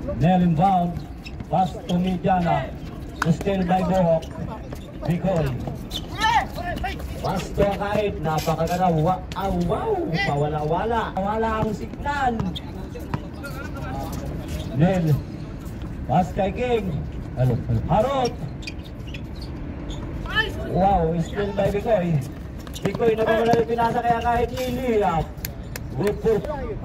Nel inbound. Pass to Mediana. Still by Bohok. Bikoy. Pass to Akait. Napakaganda. Wow! Pawala-wala. Wala ang signal. Nel. Pass kay King. Harot. Wow! Still by Bikoy. Bikoy na ba wala pinasa kaya kahit niliyap. Good for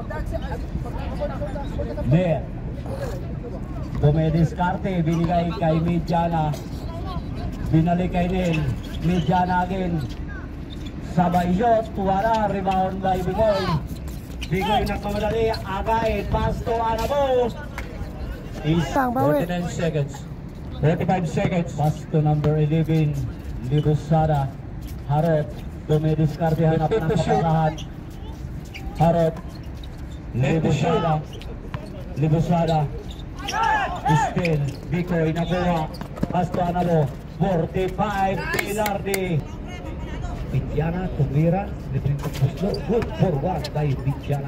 Nel. Dumediskarte, binigay kay Mediana. Binalik kay Nel. Mediana again. Sabay shot, wala. Rebound by Bikoy. Bikoy nagmamadali. Agay, pass to Anabo. Is 49 seconds. 35 seconds. Pass to number 11. Libusada. Harot. Dumediskarte, hanap ng kapasahan. Harot. Libusada. Still, Bikoy nakuha. Pasto Anabo. 45, Pilardi. Mediana, tumira. Libreng pagpuslo. Good forward by Mediana.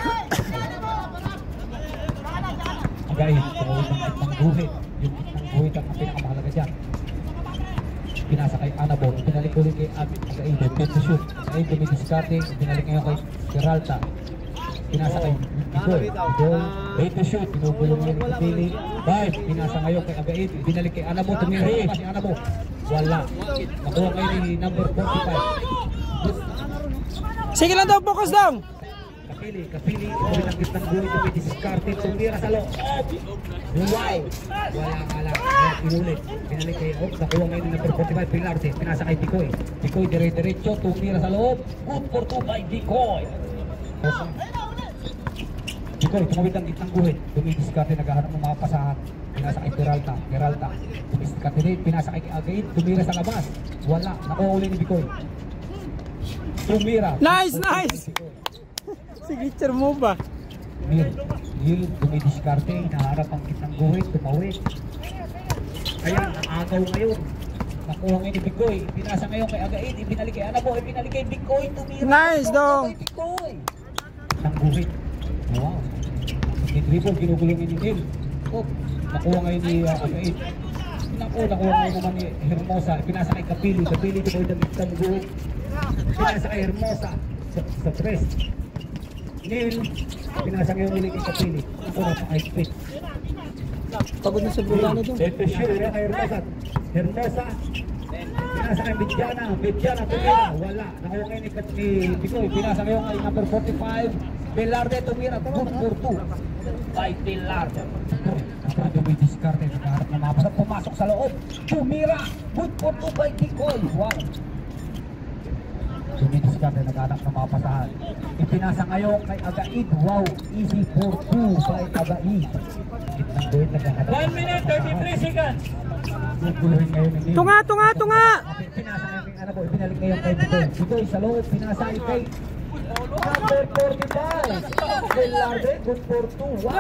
Agay, tumawid ang itang guhit. Yung itang guhit ang pinakamahalaga dyan. Pinasa kay Anabo. Pinalik ulit kay Agay. Good to shoot. Agay, dumidiskarte. Pinalik ngayon kay Geralta. Pinasa kay Bikoy. Wait to shoot. Pinugulong niya ni Pili. 5. Pinasa ngayon kay Agaid. Binalik kay Anabo. Tumira pa si Anabo. Wala. Nakuha kayo ni number 45. Sige lang daw. Focus down. Kapili. Ito ang gitnang buhay. Dumidiskarte. Tumira sa loob. Wow. Wala nga lang. Inulit. Binalik kay Oaks. Nakuha ngayon ni number 45. Pilarte. Pinasa kay Bikoy. Bikoy dire-diretso. Tumira sa loob. Good for 2 by Bikoy. Bikoy, tumawid ang gitnang guhit. Dumidiskarte, naghahanap ng mga pasahan. Pinasa kay Geralta. Dumidiskarte din, pinasa kay Agaid. Tumira sa labas. Wala, nakuha uli ni Bikoy. Tumira. Nice! Signature mo ba? Neil, dumidiskarte, naharap ang gitnang guhit. Tumawid. Ayan, nakagaw ngayon. Nakuha ngayon ni Bikoy. Pinasa ngayon kay Agaid. Ibinalik kay Anabo. Ibinalik kay Bikoy. Tumira. Nice, dong! Bikoy. Ang guhit. Wow. Dribble, ginugulong ni Neil. Oh, nakuha ngayon ni Agaid. Nakuha ngayon naman ni Hermosa. Pinasa kay Kapili. Kapili, ito ko yung damit guhit. Pinasa kay Hermosa sa press. Neil, pinasa ngayon nila kay Kapili. Nakuha na pa ice pick. Pagod na sa bulan na doon. Ito shoot kay Hermosa. Hermosa. Pinasa kay Mediana, tumira. Wala. Nakuha ngayon ni Bikoy. Pinasa ngayon kay number 45. Pilarde tumira. Good for 2 by Pilarde. Dumidiskarte. Nagharap na mapasa. Pumasok sa loob. Tumira. Good for 2 by Bikoy. Wow. Dumidiskarte. Nagharap na mapasahan. Ipinasa ngayon kay Agaid. Wow. Easy for 2 by Agaid. 1 minute 33 seconds. Tunga! Pinasa ngayon kay Anabo. Ibinalik ngayon kay Bikoy. Bikoy sa loob. Pinasa kay number 45. Pilarde. Good for 2.